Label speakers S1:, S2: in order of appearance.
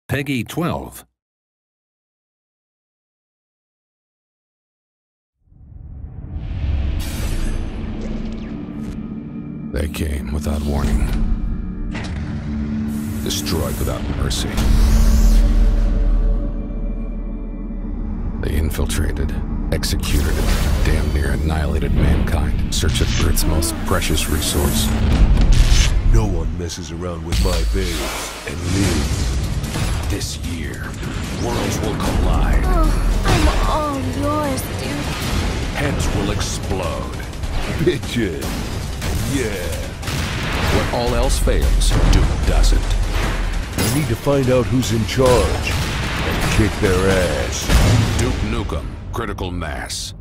S1: Peggy 12.
S2: They came without warning. Destroyed without mercy. They infiltrated, executed, and damn near annihilated mankind in search of Earth's most precious resource.
S3: No one messes around with my babes and live.
S2: This year, worlds will collide.
S4: Oh, I'm all yours, dude.
S2: Heads will explode.
S3: Bitches. Yeah.
S2: When all else fails, Duke doesn't.
S3: I need to find out who's in charge and kick their ass.
S2: Duke Nukem, critical mass.